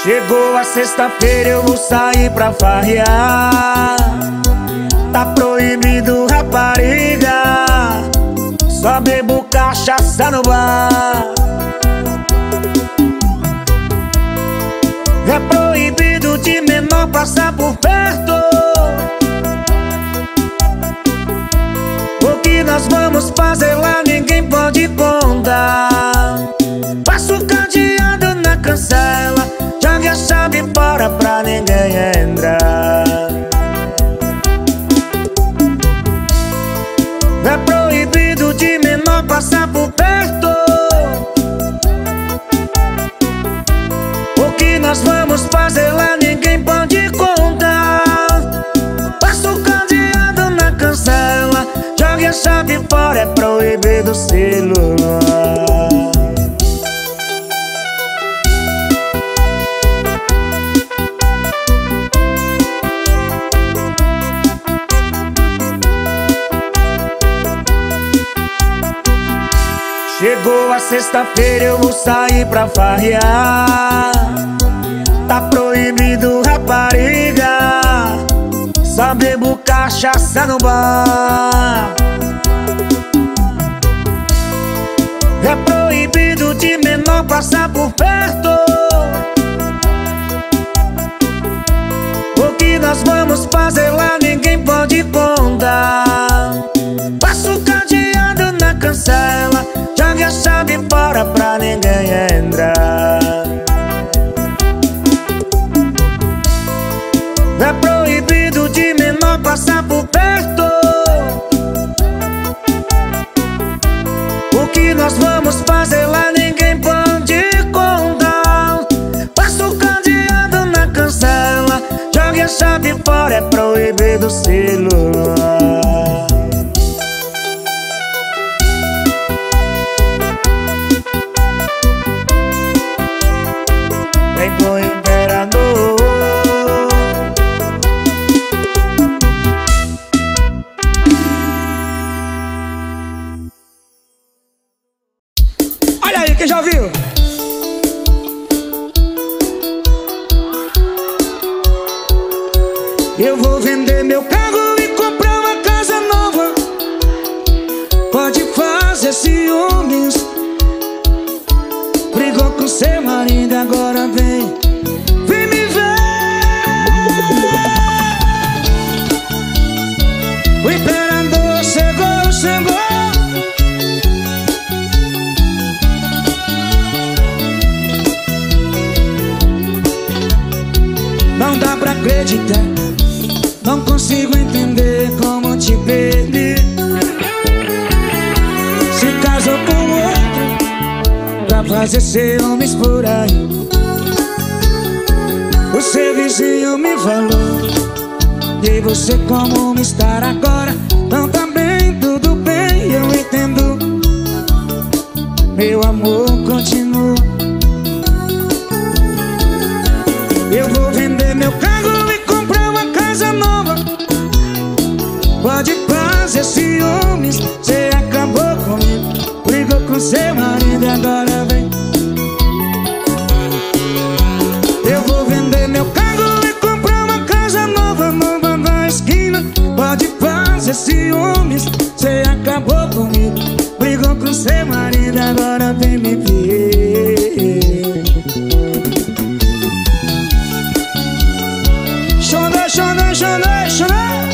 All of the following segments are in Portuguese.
Chegou a sexta-feira, eu vou sair pra farrear. Tá proibido rapariga, só bebo cachaça no bar. É proibido de menor passar por perto. O que nós vamos fazer lá ninguém pode contar. Passa o cadeado na cancela, jogue a chave fora pra ninguém entrar. É proibido de menor passar por perto. O que nós vamos fazer lá ninguém pode contar. Passa o cadeado na cancela, jogue a chave fora, é proibido o celular. Chegou a sexta-feira, eu vou sair pra farrear. Tá proibido rapariga, só bebo cachaça no bar. É proibido de menor passar por perto. O que nós vamos fazer lá ninguém pode contar. Passa o cadeado na cancela, jogue a chave fora pra ninguém entrar. É proibido de menor passar por perto. O que nós vamos fazer lá ninguém pode contar. Passa o cadeado na cancela, jogue a chave fora, é proibido o celular. Vem com o imperador. Olha aí, quem já ouviu? Eu vou vender meu carro e comprar uma casa nova. Pode fazer ciúmes. Brigou com seu marido, agora vem me ver. O imperador chegou. Não dá pra acreditar, não consigo entender como te perdi. Se casou com outro pra fazer ciúmes por aí. O seu vizinho me falou, e você como estar agora? Não tá bem, tudo bem, eu entendo. Meu amor continua. Eu vou vender meu carro e comprar uma casa nova. Pode fazer ciúmes, cê acabou comigo. Brigou com seu marido e agora vem. Eu vou vender meu carro e comprar uma casa nova na esquina. Pode fazer ciúmes, cê acabou comigo. Brigou com seu marido e agora vem me ver. Chorei.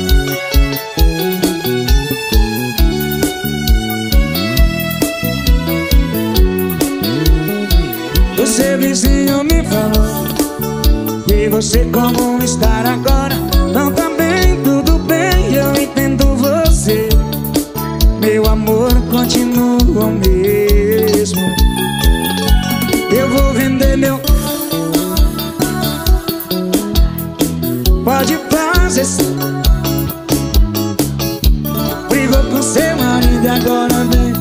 O seu vizinho me falou, e você como estar agora? Não tá bem, tudo bem, eu entendo você. Meu amor continua o mesmo. Eu vou vender meu... Pode fazer sim. Brigou com seu marido e agora vem.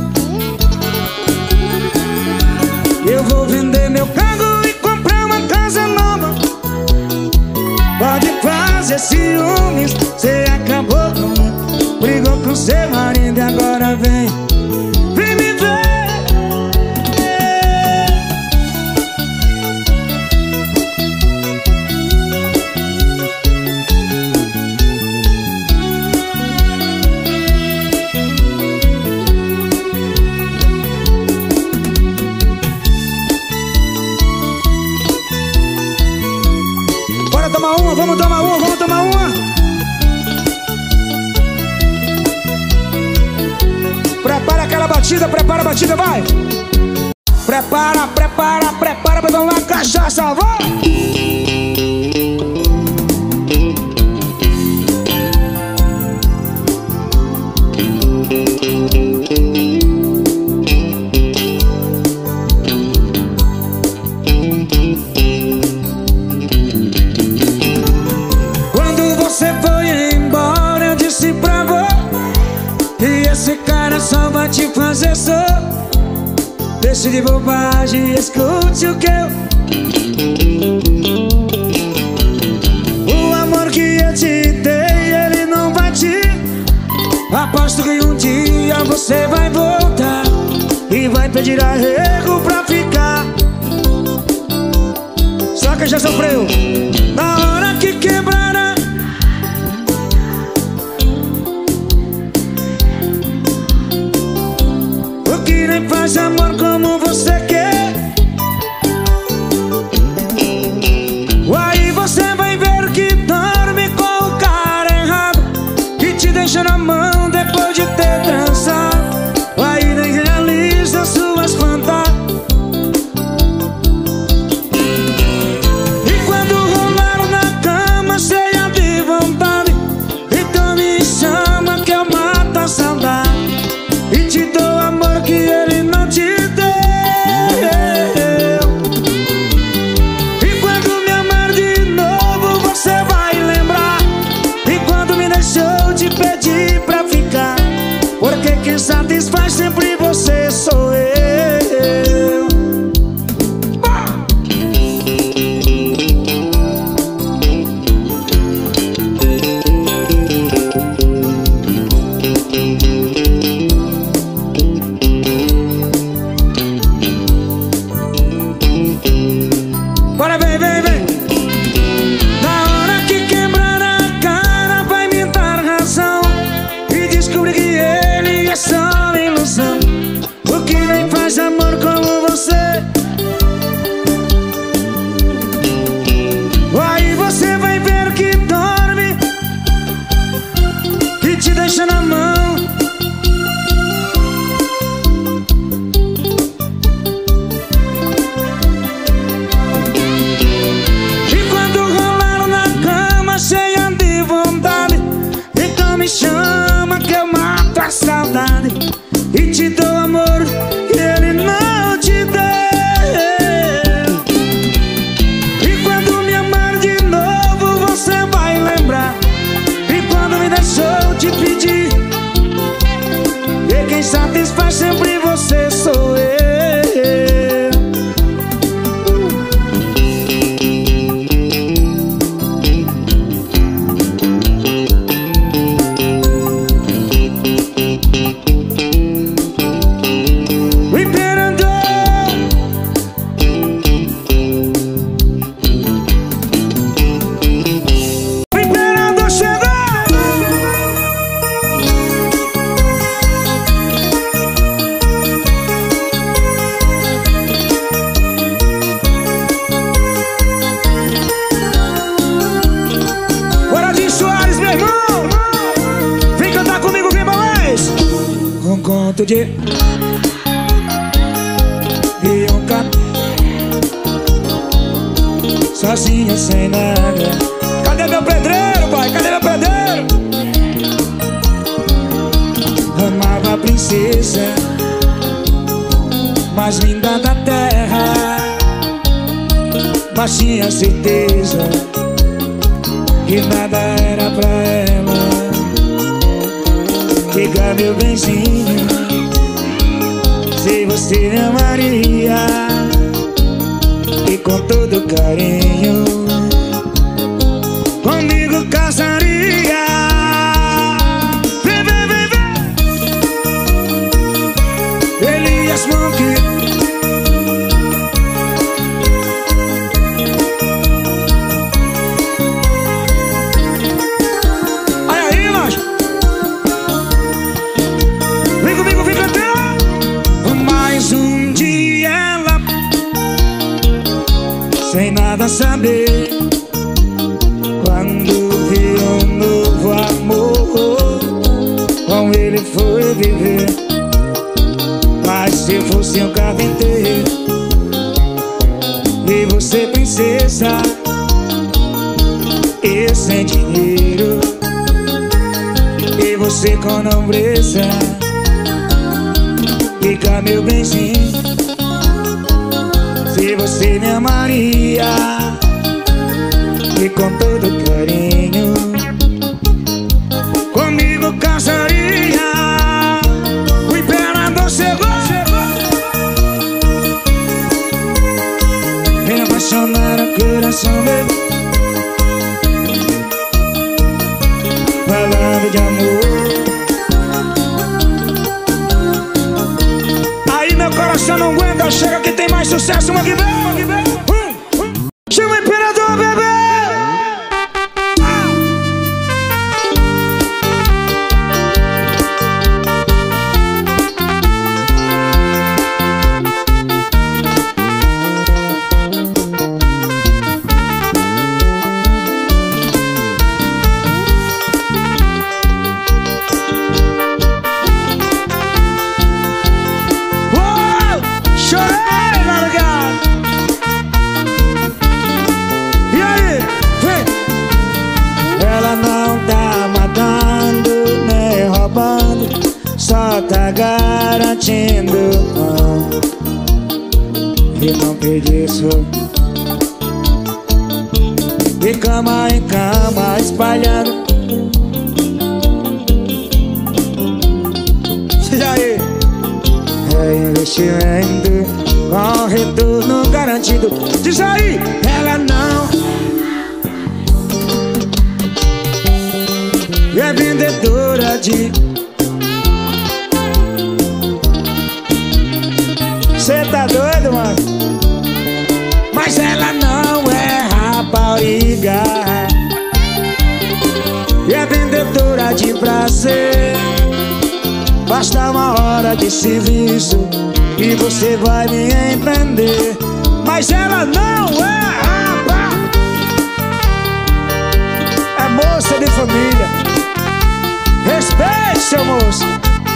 Eu vou vender meu carro e comprar uma casa nova. Pode fazer ciúmes, cê acabou comigo. Brigou com seu marido e agora vem me ver. Bora tomar uma, vamos tomar uma, vamos tomar uma. Prepara aquela batida, prepara a batida, vai. Prepara, prepara, prepara pra tomar cachaça, vai. Quando você foi embora, eu disse pra você que esse cara só vai te fazer só. Deixe de bobagem e escute o que eu... O amor que eu te dei, ele não vai te... Aposto que um dia você vai voltar e vai pedir arrego pra ficar. Só que já sofreu. Na hora que quebrará, o que nem faz amor como você quer. Aí você vai ver que dorme com o cara errado e te deixa na mão depois de ter transado. Aí nem realiza suas fantasias. E quando rolar na cama cheia de vontade, então me chama que eu mato a saudade e te dou amor que ele não te deu. E quando me amar de novo você vai lembrar. E quando me deixou te pedir pra ficar, porque quem satisfaz sempre você sou eu. Bora, vem, vem, vem. Na hora que quebrar a cara vai me dar razão e descobrir que ele é só ilusão. O que nem faz amor como você. Aí você vai ver que dorme, que te deixa na mão. E quando rolar na cama cheia de vontade, então me chama que eu mato a saudade e te dou amor que ele não te deu. E quando me amar de novo você vai lembrar. E quando me deixou te pedir, e quem satisfaz sempre você sou eu. O imperador, o imperador chegou. Boradinho Soares, meu irmão, vem cantar comigo, vem mais. Um conto de... e um cap... sozinho sem nada. Cadê meu pedreiro, pai? Cadê meu pedreiro? Amava a princesa mais linda da terra, mas tinha certeza que nada era pra ela. Diga, meu benzinho, se você amaria, e com todo carinho comigo casaria. Vem, vem, vem, vem. Elias Monk. Aí, aí, macho. Vem comigo, vem cantar. Mais um dia ela, sem nada saber, viver. Mas se eu fosse um carpinteiro e você princesa, eu sem dinheiro e você com nobreza, fica meu benzinho. Se você me amaria e com todo carinho comigo casaria. O imperador chegou, me apaixonaram o coração meu, falando de amor. Aí meu coração não aguenta, chega que tem mais sucesso. Uma que vem, uma que vem. Chama o imperador, bebê. Só tá garantindo e não pediço. De cama em cama espalhando. E aí? É investimento com retorno garantido. Diz aí, ela não é vendedora de... Cê tá doido, mano? Mas ela não é rapariga e é vendedora de prazer. Basta uma hora de serviço e você vai me entender. Mas ela não é rapa, é moça de família. Respeite, seu moço.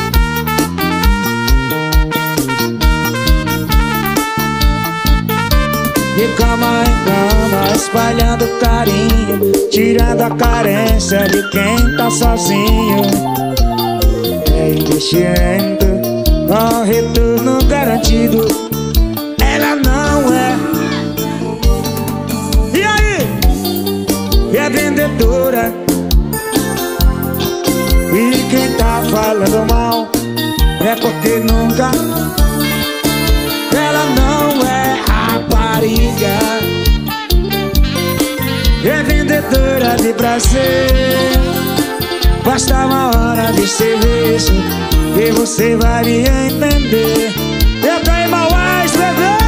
De cama em cama, espalhando carinho, tirando a carência de quem tá sozinho. É investimento com retorno garantido. Ela não é. E aí? É vendedora. E quem tá falando mal é porque nunca. Ela não é rapariga, é vendedora de prazer. Basta uma hora de serviço e você vai me entender. Eu tenho mais, bebê.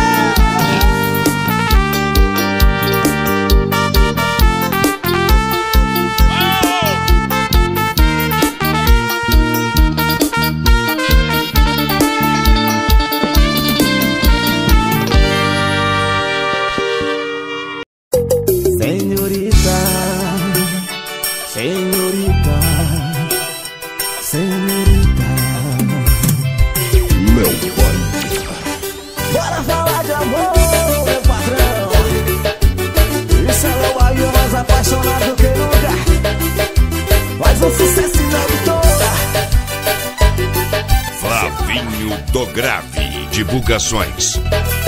Do Grave Divulgações.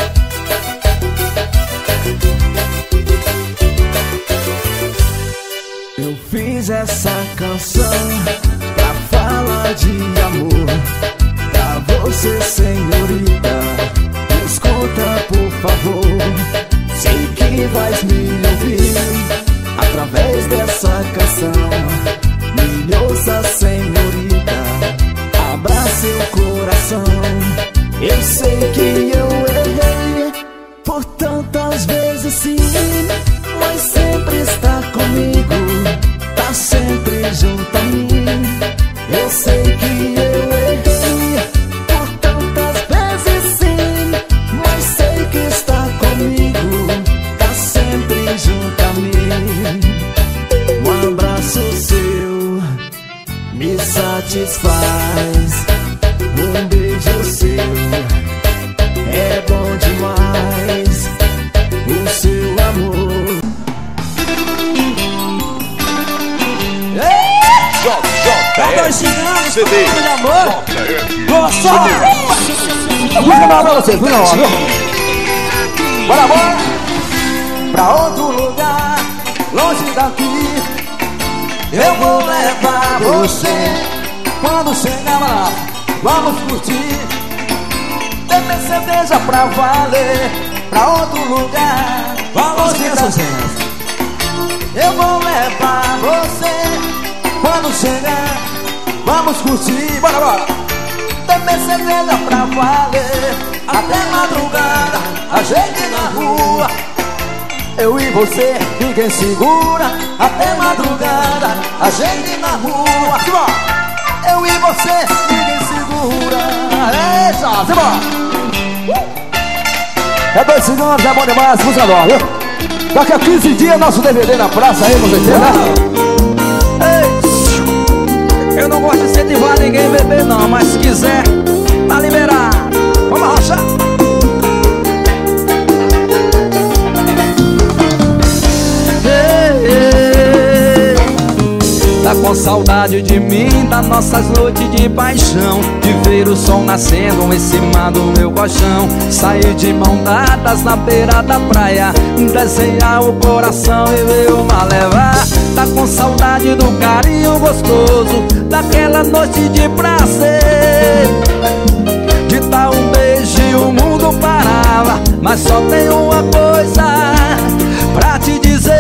Eu fiz essa canção pra falar de amor pra você, senhorita. Escuta, por favor. Sei que vais me ouvir através dessa canção. Me ouça, senhorita, abra seu coração. Eu sei que eu errei por tantas vezes, sim, mas sempre está comigo, tá sempre junto a mim. Eu sei que eu errei por tantas vezes, sim, mas sei que está comigo, tá sempre junto a mim. Um abraço seu me satisfaz. dois ciganos, CD. de amor. Gostou? Música nova pra vocês, música nova, viu? Bora, bora! Pra outro lugar, longe daqui, eu vou levar você. Quando chegar lá, vamos curtir, beber cerveja pra valer. Pra outro lugar, longe daqui, eu vou levar você. Quando chegar, vamos curtir, bora, bora! Beber cerveja pra valer. Até madrugada, a gente na rua, eu e você, ninguém segura. Até madrugada, a gente na rua, eu e você, ninguém segura. É isso, simbora! É 2 segundos, é bom demais, música nova, viu? Daqui a 15 dias, nosso DVD na praça aí, vocês né? Eu não gosto de incentivar ninguém a beber não, mas se quiser, tá liberado. Vamos arrochar. Tá com saudade de mim, das nossas noites de paixão, de ver o sol nascendo em cima do meu colchão, sair de mão dadas na beira da praia, desenhar o coração e ver o mar levar. Tá com saudade do carinho gostoso, daquela noite de prazer, de dar um beijo e o mundo parava. Mas só tem uma coisa pra te dizer,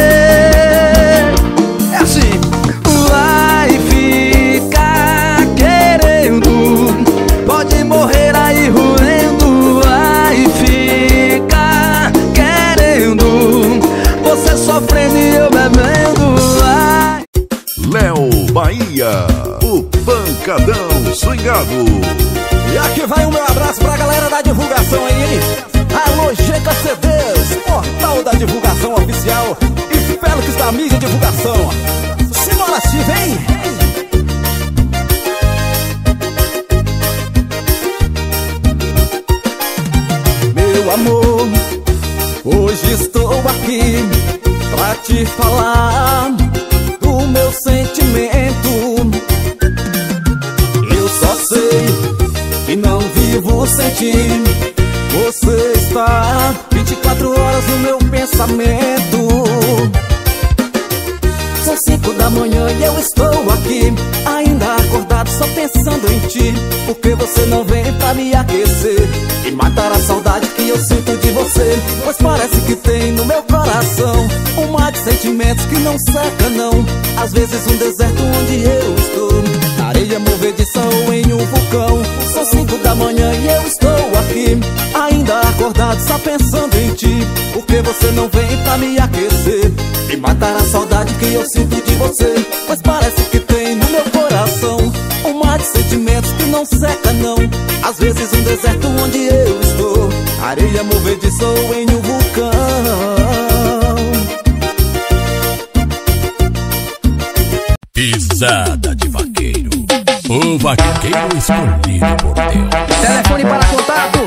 é assim: vai ficar querendo, pode morrer aí roendo. Vai ficar querendo, você sofrendo e eu bebendo. Vai. Léo Bahia, o pancadão swingado. E aqui vai o meu abraço pra galera da divulgação aí, hein? Alô, GK CDs, portal da divulgação oficial, e Félix da mídia divulgação. Simbora, Steve, hein? Meu amor, hoje estou aqui pra te falar do meu sentimento. Eu só sei que não vivo sem ti. Você está 24 horas no meu pensamento. São 5 da manhã e eu estou aqui, ainda acordado, só pensando em ti. Porque você não vem pra me aquecer e matar a saudade que eu sinto de você. Pois parece que tem no meu coração um mar de sentimentos que não seca não. Às vezes um deserto onde eu estou, na areia movediça ou em um vulcão. São 5 da manhã e eu estou aqui, ainda acordado, só pensando em ti. Porque você não vem pra me aquecer e matar a saudade que eu sinto de você. Pois parece que tem no meu coração um mar de sentimentos que não seca não. Às vezes um deserto onde eu estou, areia movediça ou em um vulcão. Pisada de vaqueiro, o vaqueiro escolhido por Deus. Telefone para contato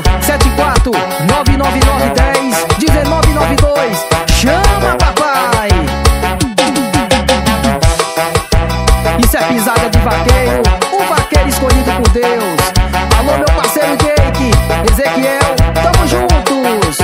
74999101992. Chama, papai! Isso é pisada de vaqueiro, o vaqueiro escolhido por Deus. Alô, meu parceiro Jake, Ezequiel, tamo juntos!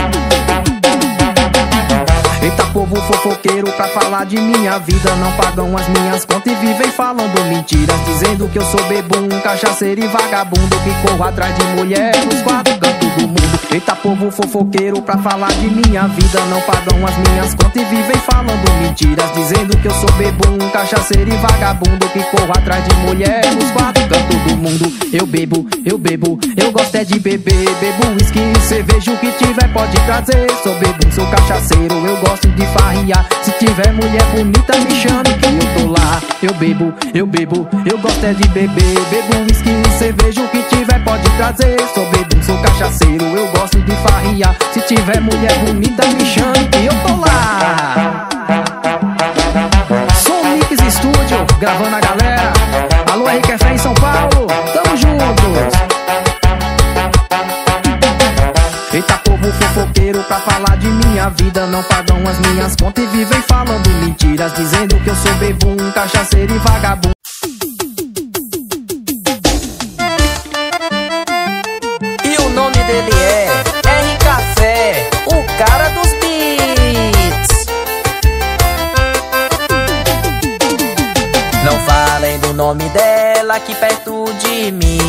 Eita, povo fofoqueiro, pra falar de minha vida não pagam as minhas contas e vivem falando mentiras, dizendo que eu sou bebum, cachaceiro e vagabundo, que corro atrás de mulher nos 4 cantos do mundo. Eita, povo fofoqueiro, pra falar de minha vida não pagam as minhas contas e vivem falando mentiras, dizendo que eu sou bebum, cachaceiro e vagabundo, que corro atrás de mulher nos 4 cantos do mundo. Eu bebo, eu gosto é de beber, bebo uísque e cerveja, o que tiver pode trazer. Sou bebum, sou cachaceiro, eu gosto de farriar. Se tiver mulher bonita me chame que eu tô lá. Eu bebo, eu gosto é de beber, bebo uísque e cerveja, o que tiver pode trazer. Sou bebum, sou cachaceiro, eu gosto de farriar. Se tiver mulher bonita me chame que eu tô lá. Som Mix Studio, gravando a galera. Alô, RQ Fé em São Paulo, tamo juntos. Eita, povo fofoqueiro, pra falar de minha vida não pagam as minhas contas e vivem falando mentiras, dizendo que eu sou bebum, cachaceiro e vagabundo. nome dela aqui perto de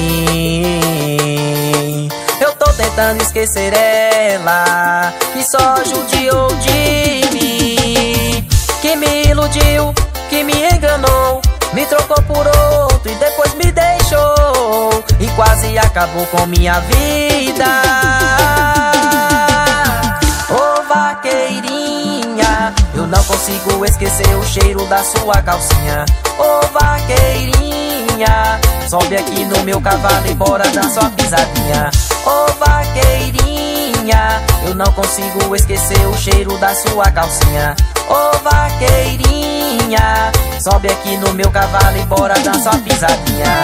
mim. Eu tô tentando esquecer ela, que só judiou de mim. Que me iludiu, que me enganou, me trocou por outro e depois me deixou, e quase acabou com minha vida. Ô vaqueirinha, eu não consigo esquecer o cheiro da sua calcinha. Ô vaqueirinha, sobe aqui no meu cavalo e bora dar sua pisadinha. Ô vaqueirinha, eu não consigo esquecer o cheiro da sua calcinha. Ô vaqueirinha, sobe aqui no meu cavalo e bora dar sua pisadinha.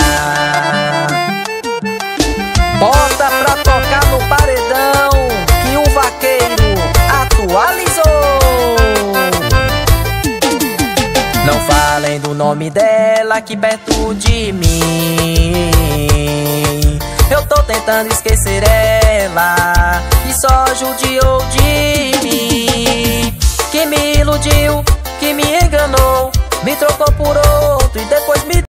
Bota pra tocar no paredão, que o vaqueiro atualizou. Não falem do nome dela aqui perto de mim. Eu tô tentando esquecer ela, que só judiou de mim. Que me iludiu, que me enganou, me trocou por outro e depois me